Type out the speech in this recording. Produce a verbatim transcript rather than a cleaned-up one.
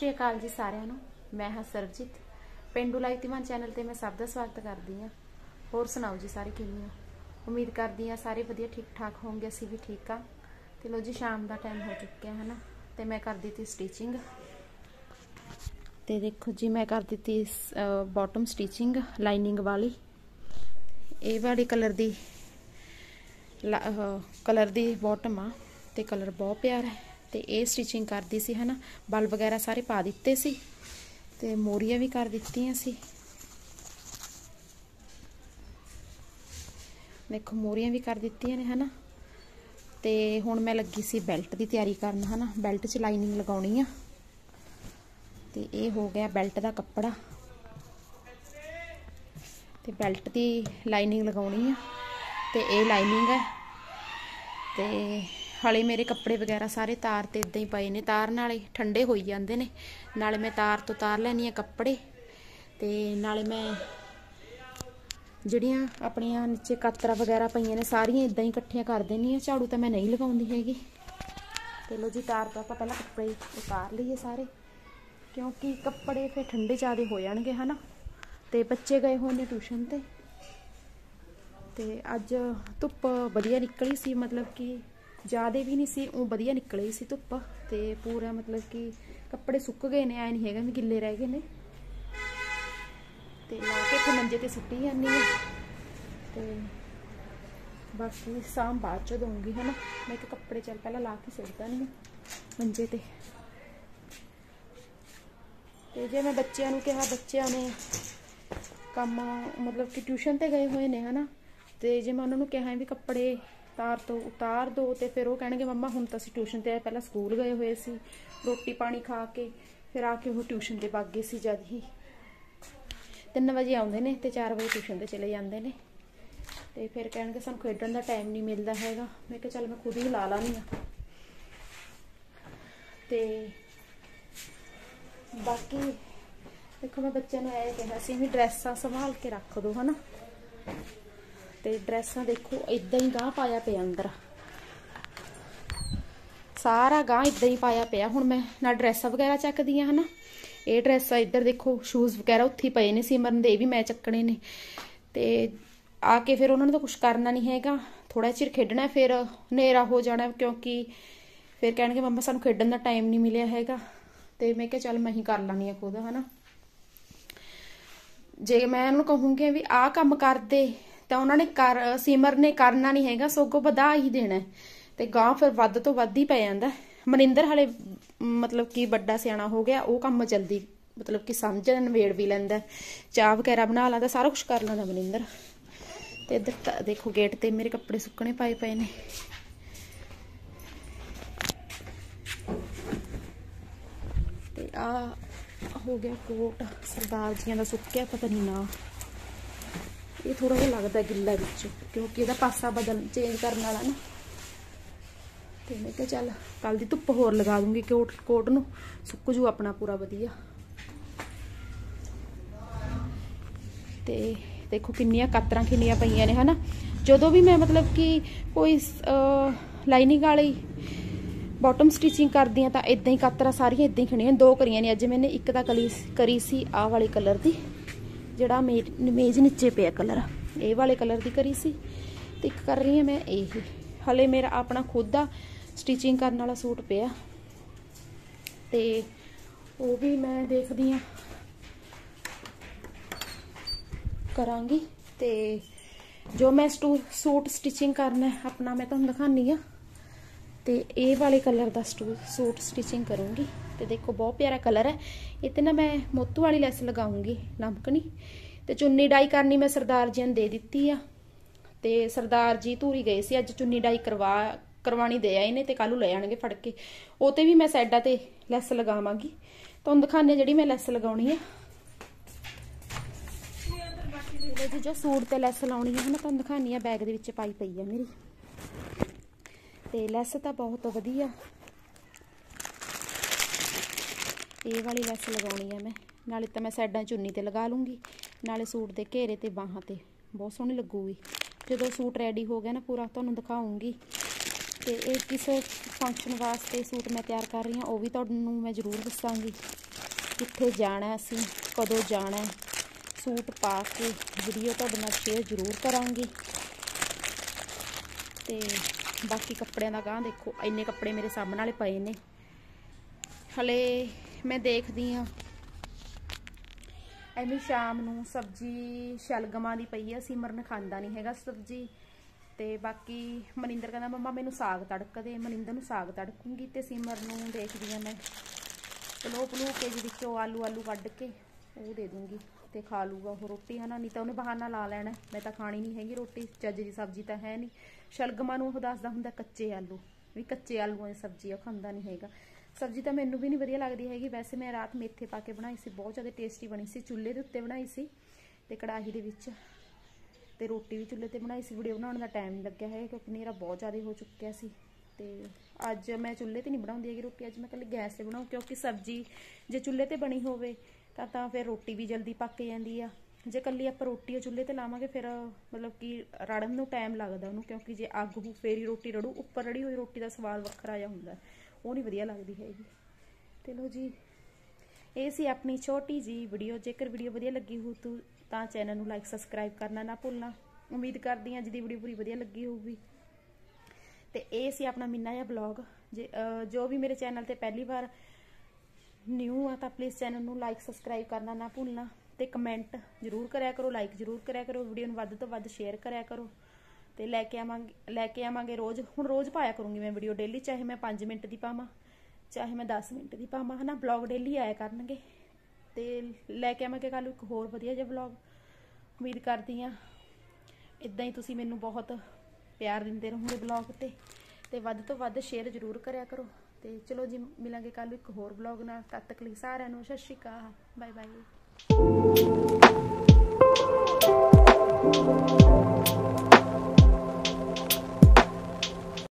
श्री अकाल जी सारिਆਂ ਨੂੰ। मैं हाँ सरबजीत, पेंडू लाइव धीमान चैनल ते मैं सब का स्वागत करती हाँ। होर सुनाओ जी सारे किवें हो? उम्मीद करती हाँ सारे वधिया ठीक ठाक होंगे, असीं भी ठीक हाँ। तो लो जी शाम का टाइम हो चुका है ना, तो मैं कर दी थी स्टिचिंग। तो देखो जी मैं कर दी थी बॉटम स्टिचिंग लाइनिंग वाली, ये वाली कलर दी कलर दी बॉटम आ, ते कलर बहुत प्यारा है। तो ये स्टिचिंग कर दी सी है ना, बल वगैरह सारे पा दिते सी, ते मोरियां भी कर दित्तियां सी। देखो मोरियां भी कर दित्तियां ने है ना। ते हुण मैं लगी सी बेल्ट की तैयारी करन है ना, बेल्ट च लाइनिंग लगाउणी आ। ते ये हो गया बेल्ट का कपड़ा, ते बेल्ट की लाइनिंग लगाउणी आ, ते ये लाइनिंग है। ते हाले मेरे कपड़े वगैरह सारे तार ते इदां ही पए ने, तार नाले ठंडे होई जांदे ने, नाले मैं तार तो तार लैनी आ कपड़े, ते नाले मैं जिहड़ियां अपनियां नीचे कातरा वगैरह पईयां ने सारियां इदां ही इकट्ठियां कर देनी आ। झाड़ू तो मैं नहीं लगाउंदी हैगी। ते लो जी तार तो आपां पहलां कपड़े उतार लईए सारे, क्योंकि कपड़े फिर ठंडे ज़्यादा हो जाणगे है ना। ते बच्चे गए होए ने ट्यूशन ते ते अज धुप्प वधिया निकली सी, मतलब कि ज़्यादा भी नहीं सी, ऊँ वधिया निकली सी धुप्प। ते पूरा मतलब कि कपड़े सुक गए ने, ऐ नहीं हैगा भी गिले रह गए ने। ते ला के फिर मंजे ते सुट्टी जानी है, ते बाकी शाम बाद च दूँगी है ना। मैं एक कपड़े चल पहला ला के सुट देनी मंजे ते। ते जे मैं बच्चों नूं कहा, बच्चों ने काम मतलब कि ट्यूशन ते गए हुए ने है ना, ते जे मैं उन्होंने कहा भी कपड़े तार तो उतार दो, तो फिर वो कहेंगे मम्मा हुण तां असीं ट्यूशन ते आए, पहला स्कूल गए हुए सी, रोटी पानी खा के फिर आके वो ट्यूशन ते वग गए सी। जद ही तीन बजे आउंदे ने ते चार बजे ट्यूशन ते चले जांदे ने, ते फिर कहेंगे सानूं खेडण दा टाइम नहीं मिलदा हैगा। मैं कहा चल मैं खुद ही ला लानी आ। ते बाकी देखो मैं बच्चों ने यह कहा सी भी ड्रैसां संभाल के रख दो है ना। ते ड्रैसां देखो इदां ही गांह पाया पे अंदर, सारा गांह इदां ही पाया पे। हुण मैं ना ड्रैसां वगैरह चकदी है ना, ये ड्रैसां इधर देखो शूज़ वगैरह उत्थे पे ने, सिमरन दे भी मैं चकने ने। ते आके फिर उन्होंने तो कुछ करना नहीं हैगा, थोड़ा चिर खेडना, फिर हनेरा हो जाना, क्योंकि फिर कहेंगे मम्मा सानूं खेडण दा टाइम नहीं मिलिया हैगा। ते मैं कहा चल मैं ही कर लैनी आ खुद है ना। जे मैं उन्होंने कहूँगी भी आ काम कर दे, तो उन्होंने कर सिमर ने करना नहीं हैगा, सगों वधा ही देना है। तो गांह फिर वध तो वध ही पै जांदा। मनिंदर हाले मतलब कि बड़ा सियाना हो गया, वो काम जल्दी मतलब कि समझ नवेड़ भी लैंदा, चाह वगैरह बना लैंदा, सारा कुछ कर लैंदा मनिंदर। तो इधर देखो गेट ते मेरे कपड़े सुकने पाए पे ने। ते आ हो गया कोट सरदार जियां दा सुक्या, पता नहीं ना ये थोड़ा जिहा लगता गिला विच, क्योंकि इहदा पासा बदल चेंज करने वाला ना। तो मैं कहा चल कल दी धुप्प होर लगा दूंगी, कोट कोट नूं सुक जू अपना पूरा वधिया। ते देखो किन्नियां कातरां किन्नियां पईयां ने है ना। जदों भी मैं मतलब कि कोई लाइनिंग वाली बॉटम स्टिचिंग करदी हाँ, तो इदां ही कातरां सारियां इदां ही खड़ियां। दो करियां ने अज मैंने, एक तां कली करी सी आ वाले कलर दी, जिहड़ा मेज मेज नीचे पिया कलर, ये वाले कलर की करी सी, ते एक कर रही हूँ मैं यही। हले मेरा अपना खुद का स्टिचिंग करने वाला सूट पिया, ते वो भी मैं देखदी हाँ करांगी। ते जो मैं स्टू सूट स्टिचिंग करना है अपना मैं तुहानूं दिखानी हाँ। तो ये वाले कलर का सूट स्टिचिंग करूँगी। तो देखो बहुत प्यारा कलर है, ये ना मैं मोतू वाली लैस लगाऊंगी लमकनी। तो चुन्नी डाई करनी मैं सरदार जी ने दे दी आ, तो सरदार जी धूरी गए सी अज चुन्नी डाई करवा करवानी दे आए ने, तो कल ले आएंगे फड़ के। वो भी मैं साइडा ते लैस लगावांगी, तुहानूं दिखाने जिहड़ी मैं लैस लगाउणी है। जी जो सूट ते लैस लाउणी है ना, तुहानूं दिखानी है, बैग दे विच पाई पई है मेरी। ते लैस तो बहुत वधिया, ये वाली लैस लगाउणी है मैं, नाले तो मैं साइडां चुन्नी ते लगा लूँगी, नाले सूट दे घेरे ते बाहां ते बहुत सोहनी लगूगी। जो सूट रेडी हो गया ना पूरा तुहानूं दिखाऊंगी। तो ये किस फंक्शन वास्ते सूट मैं तैयार कर रही हूँ, वो भी तुहानूं मैं जरूर दसांगी। कित्थे जाना असीं कदों जाना सूट पा के वीडियो तुहाडे नाल शेयर जरूर करांगी। ते बाकी कपड़िਆਂ ਦਾ गां देखो इन्ने कपड़े मेरे सामने वाले पए ने। हले मैं देखदी हाँ ਐਵੇਂ शाम ਨੂੰ सब्जी शलगमां ਦੀ ਪਈ ਆ। सिमरन खांदा नहीं हैगा सब्जी। ਤੇ बाकी मनिंदर कहंदा मम्मा मैनू साग तड़क दे। मनिंदर नूं साग तड़कूंगी ते सिमर नूं देखदी हाँ मैं पलो पलू के जी विचों आलू आलू कढ के वो दे दूंगी ते खा लूगा वो रोटी है ना। नहीं तो उन्हें बहाना ला लेना मैं तो खानी नहीं हैगी रोटी। चज की सब्जी तो है नहीं। शलगमां नूं वो दसदा हुंदा कच्चे आलू भी कच्चे आलूआं दी सब्जी आ खांदा नहीं हैगा। सब्जी तो मैनू भी नहीं वधिया लगदी हैगी। वैसे मैं रात मेथे पा के बनाई सी बहुत ज़्यादा टेस्टी बनी सी। चुल्हे दे उत्ते बनाई सी ते कड़ाही दे विच ते रोटी भी चुल्हे ते बनाई सी। वीडियो बनाने का टाइम नहीं लग्या है क्योंकि नेरा बहुत ज़्यादा हो चुक्या सी। ते अज मैं चुल्हे ते नहीं बनाउंदी हैगी रोटी। अज मैं कल्ली गैस ते बनाऊँ क्योंकि सब्जी जे चुल्हे ते बनी होवे तां तां फिर रोटी भी जल्दी पक जाती है। जे कल्ली आपां रोटी चुल्हे ते लावांगे फिर मतलब कि रड़न नूं टाइम लगदा उहनूं क्योंकि जे अग हू फेरी रोटी रड़ू। उप्पर रड़ी हुई रोटी का स्वाद वखरा जिहा हुंदा वो नहीं वधिया लगदी हैगी। चलो जी ये सी अपनी छोटी जी वीडियो। जेकर वीडियो वधिया लगी हो तो तां चैनल नूं लाइक सबसक्राइब करना ना भुलना। उम्मीद करदी हां अज दी वीडियो पूरी वधिया लगी होगी। तो ये सी अपना मिन्ना जिहा ब्लॉग। जे जो भी मेरे चैनल ते पहली बार न्यू आ तो प्लीज़ चैनल नूं लाइक सबसक्राइब करना ना भुलना ते कमेंट जरूर करिया करो लाइक जरूर करिया करो। वीडियो नूं वध तो वध शेयर करिया करो ते लैके आवांगे लैके आवांगे रोज़। हुण रोज़ पाया करूँगी मैं वीडियो डेली चाहे मैं पाँच मिनट की पावां चाहे मैं दस मिनट की पावां है ना। ब्लॉग डेली आया करनगे ते लैके आवांगे कल एक होर वधिया जिहा ब्लॉग। उम्मीद करदी हां इदां ही तुसीं मैनूं बहुत प्यार दिंदे रहोगे ब्लॉग ते ते वध तो वध शेयर जरूर करिया करो। ते चलो जी मिलांगे कल एक होर ब्लॉग नाल। तद तक लई सारिआं नूं सत श्री अकाल बाय बाय।